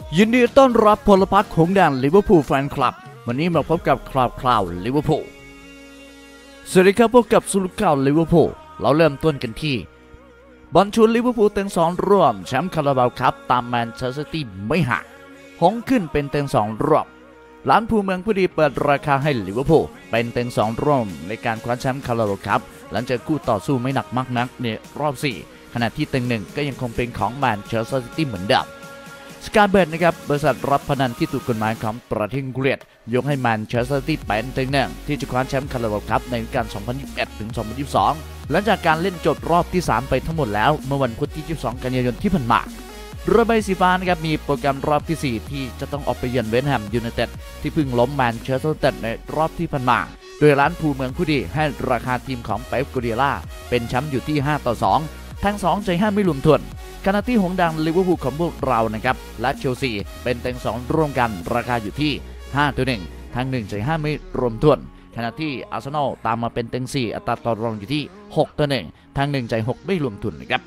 ยินดีต้อนรับพลพรรคหงส์แดงลิเวอร์พูลแฟนคลับวันนี้มาพบกับข่าวลิเวอร์พูลสวัสดีครับพบกับสรุปข่าวลิเวอร์พูลเราเริ่มต้นกันที่บอลชวนลิเวอร์พูลเต็ง2ร่วมแชมป์คาราบาวคัพตามแมนเชสเตอร์ซิตี้ไม่หักหงส์ขึ้นเป็นเต็ง2ร่วมล้านผู้เมืองผู้ดีเปิดราคาให้ลิเวอร์พูลเป็นเต็ง2ร่วมในการคว้าแชมป์คาราบาวคัพหลังจากคู่ต่อสู้ไม่หนักมากนักในรอบ4ขณะที่เต็ง1ก็ยังคงเป็นของแมนเชสเตอร์ซิตี้เหมือนเดิมสกาเบิร์ดนะครับบริษัทรับพนันที่ถูกกฎหมายของประเทศอังกฤษยกให้แมนเชสเตอร์ซิตี้เป็นเต็ง1ที่จะคว้าแชมป์คาราบาวคัพในฤดูกาล 2021 ถึง 2022 หลังจากการเล่นจบรอบที่ 3 ไปทั้งหมดแล้วเมื่อวันพุธที่ 22 กันยายนที่ผ่านมาเรือใบสีฟ้านะครับมีโปรแกรมรอบที่ 4 ที่จะต้องออกไปเยือนเวสต์แฮมยูไนเต็ดที่เพิ่งล้มแมนเชสเตอร์ยูไนเต็ดในรอบที่ผ่านมาโดยร้านผู้เมืองผู้ดีให้ราคาทีมของเป๊ป กัวร์ดิโอลาเป็นแชมป์อยู่ที่ 5-2 ทั้ง2ใจ5ไม่รวมทุนขณะที่หงส์แดงลิเวอร์พูลของพวกเรานะครับและเชลซีเป็นเต็ง2ร่วมกันราคาอยู่ที่ 5-1 ทั้ง1ใจ5ไม่รวมทุนขณะที่อาร์เซนอลตามมาเป็นเต็ง4อัตราต่อรองอยู่ที่ 6-1 ทั้ง1ใจ6ไม่รวมทุนนะครับ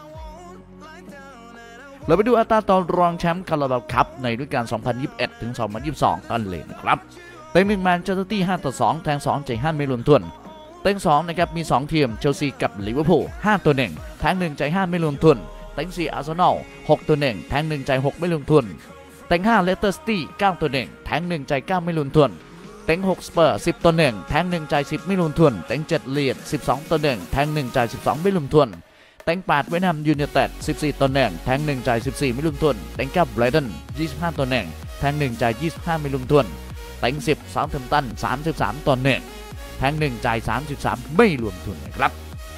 เราไปดูอัตราต่อรองแชมป์คาราบาวคัพในฤดูกาล 2021 ถึง 2022 กันเลยนะครับเต็ง1แมนเชสเตอร์ซิตี้ 5-2 แทง2ใจ5ไม่รวมทุนเต็ง2นะครับมี2ทีมเชลซีกับลิเวอร์พูล 5-1 แทง1ใจ5ไม่รวมทุนเต็ง4อาร์เซนอล 6-1 แทง1ใจ6ไม่รวมทุนเต็ง5เลสเตอร์ซิตี้ 9-1 แทง1ใจ9ไม่รวมทุนเต็ง6สเปอร์ 10-1 แทง1ใจ10ไม่รวมทุนเต็ง7ลีด 12-1 แทง1ใจ12ไม่รวมทุนเต็ง8เวสต์แฮมยูไนเต็ด 14-1 แทง1ใจ14ไม่รวมทุนเต็ง9ไบรตัน 25-1 แทง1ใจ25ไม่รวมทุนเต็ง10 เซาท์แฮมป์ตัน 33-1 แทง1ใจ33ไม่รวมทุนนะครับ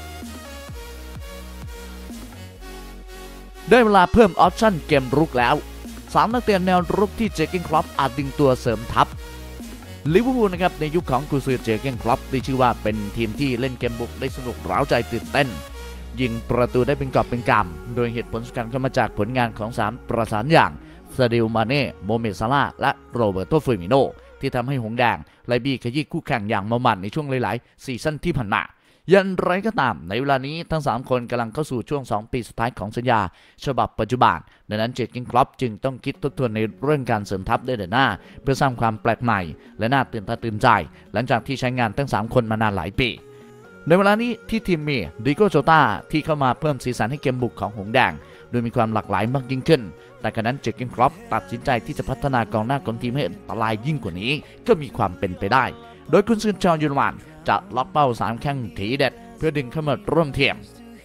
ได้เวลาเพิ่มออปชั่นเกมรุกแล้ว3นักเตะแนวรุกที่เจอร์เก้นคล็อปอาจดึงตัวเสริมทัพลิเวอร์พูลนะครับในยุคของกุนซือเจอร์เก้นคล็อปได้ชื่อว่าเป็นทีมที่เล่นเกมบุกได้สนุกเร้าใจตื่นเต้นยิงประตูได้เป็นกอบเป็นกำโดยเหตุผลสำคัญก็มาจากผลงานของ3ประสานอย่างซาดิโอ มาเน่ โมเมด ซาลาห์และโรเบิร์โต เฟอร์มิโนที่ทำให้หงส์แดงไล่บี้ขยี้คู่แข่งอย่างเมามันในช่วงหลายๆซีซั่นที่ผ่านมายันไรก็ตามในเวลานี้ทั้ง3คนกำลังเข้าสู่ช่วง2 ปีสุดท้ายของสัญญาฉบับปัจจุบันดังนั้นเจอร์เก้นคล็อปจึงต้องคิดทบทวนในเรื่องการเสริมทัพได้เดินหน้าเพื่อสร้างความแปลกใหม่และน่าตื่นตาตื่นใจหลังจากที่ใช้งานทั้ง3คนมานานหลายปีในเวลานี้ที่ทีมมีดิโก้ โจต้าที่เข้ามาเพิ่มสีสันให้เกมบุกของหงส์แดงโดยมีความหลากหลายมากยิ่งขึ้นแต่ขณะนั้นเจอร์เก้นคล็อปตัดสินใจที่จะพัฒนากองหน้าของทีมให้อันตรายยิ่งกว่านี้ก็มีความเป็นไปได้โดยกุนซือชาวเยอรมันจะล็อกเป้า3แข้งทีเด็ดเพื่อดึงเข้ามาร่วมทีม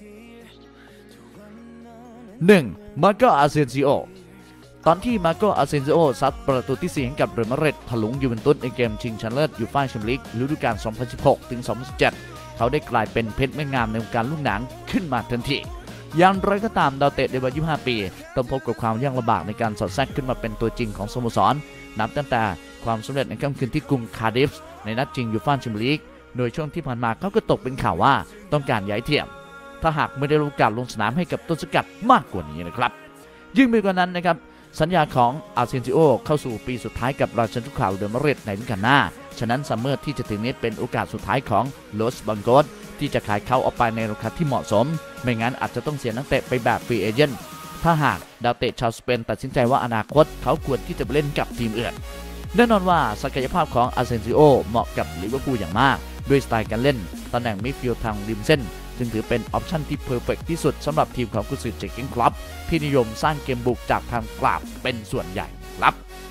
1. มาโก อาเซนซิโอตอนที่มาโก อาเซนซิโอซัดประตูที่4ให้กับเรอัลมาดริดถลุงยูเวนตุสในเกมชิงชนะเลิศยูฟ่าแชมเปี้ยนลีกฤดูกาล 2016 ถึง 2017 เขาได้กลายเป็นเพชรเม็ดงามในวงการลูกหนังขึ้นมาทันทีอย่างไรก็ตามดาวเตะในวัย 25 ปีต้องพบกับความยากลำบากในการสอดแทรกขึ้นมาเป็นตัวจริงของสโมสรนับตั้งแต่ความสำเร็จในค่ำคืนที่กรุงคาร์ดิฟในนัดชิงยูฟ่าแชมเปี้ยนลีกโดยช่วงที่ผ่านมาเขาก็ตกเป็นข่าวว่าต้องการย้ายทีมถ้าหากไม่ได้รับโอกาสลงสนามให้กับต้นสังกัดมากกว่านี้นะครับยิ่งไปกว่านั้นนะครับสัญญาของอาเซนซิโอเข้าสู่ปีสุดท้ายกับราชันทุกข่าวเรอัลมาดริดในฤดูกาลหน้าฉะนั้นซัมเมอร์ที่จะถึงนี้เป็นโอกาสสุดท้ายของโลสบังโกสที่จะขายเขาออกไปในราคาที่เหมาะสมไม่งั้นอาจจะต้องเสียนักเตะไปแบบฟรีเอเจนต์ถ้าหากดาวเตะชาวสเปนตัดสินใจว่าอนาคตเขาควรที่จะไปเล่นกับทีมอื่นแน่นอนว่าศักยภาพของอาเซนซิโอเหมาะกับลิเวอร์พูลอย่างมากด้วยสไตล์การเล่นตำแหน่งมิดฟิลด์ทางริมเส้นจึงถือเป็นออปชั่นที่เพอร์เฟกต์ที่สุดสำหรับทีมของกุนซือเจอร์เก้นคล็อปที่นิยมสร้างเกมบุกจากทางกราบเป็นส่วนใหญ่ครับ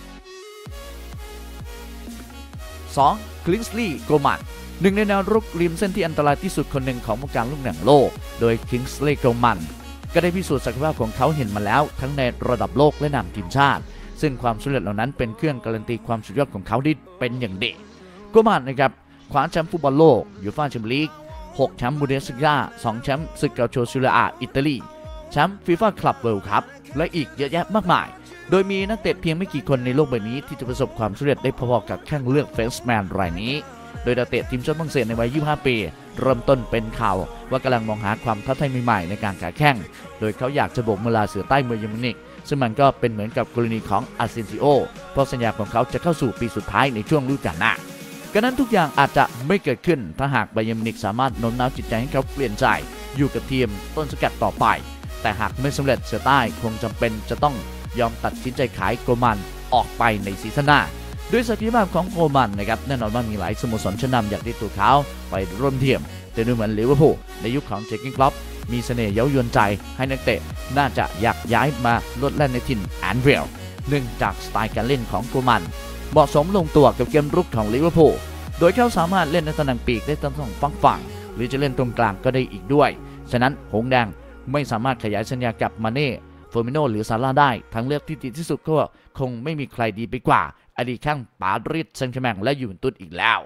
2. คลิงส์ลีย์ โกลมันหนึ่งในแนวรุกริมเส้นที่อันตรายที่สุดคนหนึ่งของวงการลูกหนังโลกโดยคิงส์ลีย์ โกลมันก็ได้พิสูจน์ศักยภาพของเขาเห็นมาแล้วทั้งในระดับโลกและนามทีมชาติซึ่งความสำเร็จเหล่านั้นเป็นเครื่องการันตีความสุดยอดของเขาได้เป็นอย่างดีโกลมันนะครับคว้าแชมป์ฟุตบอลโลกยูฟ่าแชมเปี้ยนลีก6 แชมป์บูเดสลิก้า 2 แชมป์ศึกเกาโชซิเลียอิตาลีแชมป์ฟีฟ่าคลับเวิลด์คัพและอีกเยอะแยะมากมายโดยมีนักเตะเพียงไม่กี่คนในโลกใบนี้ที่จะประสบความสำเร็จได้พอๆกับแข้งเลือกเฟรนช์แมนรายนี้โดยดาวเตะทีมชาติฝรั่งเศสในวัย 25 ปีเริ่มต้นเป็นข่าวว่ากำลังมองหาความท้าทายใหม่ๆในการขาแข้งโดยเขาอยากจะโบกมือลาเสือใต้เมืองเยอรมนิกซึ่งมันก็เป็นเหมือนกับกรณีของอาเซนซิโอเพราะสัญญาของเขาจะเข้าสู่ปีสุดท้ายในช่วงฤดูกาลหน้าก็นั้นทุกอย่างอาจจะไม่เกิดขึ้นถ้าหากไบเยิร์นมิวนิกสามารถโน้มน้าวจิตใจให้เขาเปลี่ยนใจอยู่กับทีมต้นสังกัดต่อไปแต่หากไม่สำเร็จเสือใต้คงจำเป็นจะต้องยอมตัดสินใจขายโกมันออกไปในซีซั่นหน้าด้วยศักยภาพของโกมันนะครับแน่นอนว่ามีหลายสโมสรชั้นนำอยากได้ตัวเขาไปร่วมทีมแต่ดูเหมือนลิเวอร์พูลในยุคของเจอร์เก้น คล็อปมีเสน่ห์เย้ายวนใจให้นักเตะน่าจะอยากย้ายมาลดแล่นในถิ่นแอนฟิลด์เนื่องจากสไตล์การเล่นของโกมันเหมาะสมลงตัวกับเกมรุกของลิเวอร์พูลโดยเขาสามารถเล่นในตำแหน่งปีกได้ทั้งสองฝั่งหรือจะเล่นตรงกลางก็ได้อีกด้วยฉะนั้นหงส์แดงไม่สามารถขยายสัญญากับมาเน่เฟอร์มิโนหรือซาร่าได้ทางเลือกที่ดีที่สุดก็คงไม่มีใครดีไปกว่าอดีตข้างปารีสแซงต์แชร์แมงและยูเวนตุสอีกแล้ว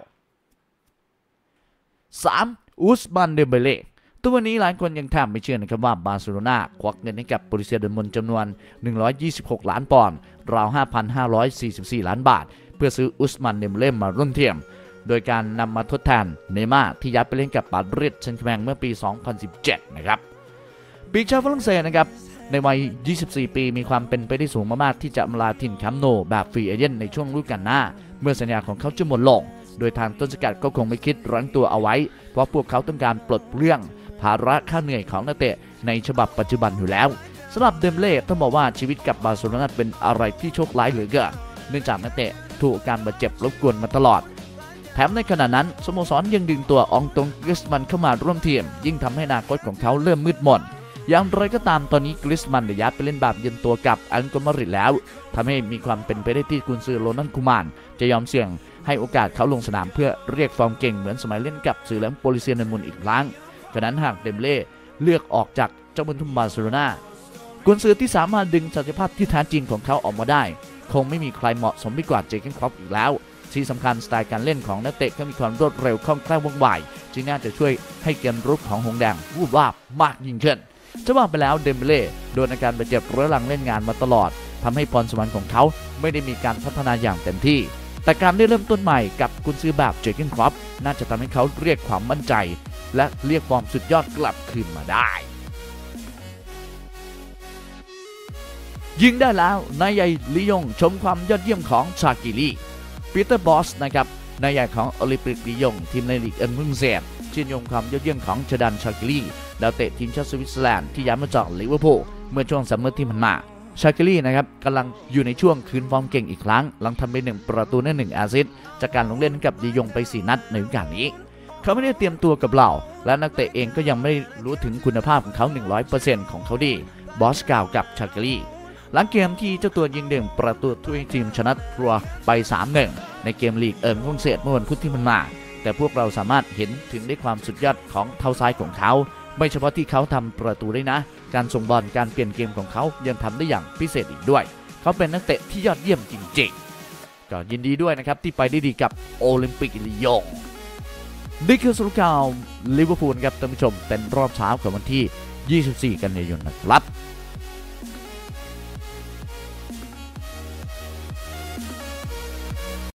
3. อุสมานเดมเบเล่ตัววันนี้หลายคนยังแทบไม่เชื่อนะครับว่าบาร์เซโลนาควักเงินให้กับโบรุสเซียดอร์ทมุนด์จำนวน126ล้านปอนด์ราว 5,544 ล้านบาทเพื่อซื้ออุสมานเดมเบเล่มาร่วมทีมโดยการนำมาทดแทนเนย์ม่าร์ที่ย้ายไปเล่นกับปารีสแซงต์แชร์แมงเมื่อปี 2017 นะครับปีกชาวฝรั่งเศสนะครับในวัย 24 ปีมีความเป็นไปได้สูงมากๆที่จะอำลาถิ่นแคมป์โนแบบฟรีเอเจนต์ในช่วงฤดูกาลหน้าเมื่อสัญญาของเขาจะหมดลงโดยทางต้นสังกัดก็คงไม่คิดรั้งตัวเอาไว้เพราะพวกเขาต้องการปลดเปลื้องภาระค่าเหนื่อยของนักเตะในฉบับปัจจุบันอยู่แล้วสำหรับเดมเล่ต้องบอกว่าชีวิตกับบาร์เซโลนาเป็นอะไรที่โชคร้ายเหลือเกินเนื่องจากนักเตะถูกการบาดเจ็บรบกวนมาตลอดแถมในขณะนั้นสโมสรยังดึงตัวอองตงกริสมันเข้ามาร่วมทีมยิ่งทำให้อนาคตของเขาเริ่มมืดมนอย่างไรก็ตามตอนนี้กริสมันได้ย้ายไปเล่นแบบเย็นตัวกับอัลโกมาริดแล้วทำให้มีความเป็นไปได้ที่กุนซือโรนัลด์ คูมานจะยอมเสี่ยงให้โอกาสเขาลงสนามเพื่อเรียกฟอร์มเก่งเหมือนสมัยเล่นกับสื่อและโปลิเซียนมุนอีกครั้งฉะนั้นหากเดมเล่เลือกออกจากเจ้าบุญทุ่มบาร์เซโลนากุนซือที่สามารถดึงศักยภาพที่แท้จริงของเขาออกมาได้คงไม่มีใครเหมาะสมไปกว่าเจอร์เก้น คล็อปอีกแล้วที่สำคัญสไตล์การเล่นของนักเตะก็มีความรวดเร็วคล่องแคล่วว่องไวจึงน่าจะช่วยให้เกมรุกของหงส์แดงวูบวาบมากยิ่งขึ้นจะว่าไปแล้วเดมเบเล่โดนอาการบาดเจ็บเรื้อรังเล่นงานมาตลอดทำให้พรสวรรค์ของเขาไม่ได้มีการพัฒนาอย่างเต็มที่แต่การได้เริ่มต้นใหม่กับกุนซือแบบเจอร์เก้น คล็อปน่าจะทำให้เขาเรียกความมั่นใจและเรียกฟอร์มสุดยอดกลับคืนมาได้ยิงได้แล้วนายใหญ่ลียงชมความยอดเยี่ยมของชากิลีปีเตอร์บอสนะครับนายใหญ่ของโอลิมปิกลียงทีมในลีกฝรั่งเศสชื่นชมความยอดเยี่ยมของเจดันชากิลีดาวเตะทีมชาติสวิตเซอร์แลนด์ที่ย้ายมาจากลิเวอร์พูลเมื่อช่วงซัมเมอร์ที่ผ่านมาชากิลีนะครับกำลังอยู่ในช่วงคืนฟอร์มเก่งอีกครั้งหลังทำไป1ประตูใน1แอสซิสต์จากการลงเล่นกับลียงไป4นัดในฤดูกาลนี้เขาไม่ได้เตรียมตัวกับเราและนักเตะเองก็ยังไม่รู้ถึงคุณภาพของเขา 100% ของเขาดีบอสกล่าวกับชากิลีหลังเกมที่เจ้าตัวยิง1ประตูช่วยทีมชนะทัวร์ไป 3-1 ในเกมลีกฝรั่งเศสเมื่อวันพุธที่ผ่านมาแต่พวกเราสามารถเห็นถึงได้ความสุดยอดของเท้าซ้ายของเขาไม่เฉพาะที่เขาทำประตูได้นะการส่งบอลการเปลี่ยนเกมของเขายังทำได้อย่างพิเศษอีกด้วยเขาเป็นนักเตะที่ยอดเยี่ยมจริงๆก็ยินดีด้วยนะครับที่ไปได้ดีกับโอลิมปิกลียงนี่คือสรุปข่าวลิเวอร์พูลครับท่านผู้ชมเป็นรอบเช้าของวันที่ 24 กันยายนนะครับ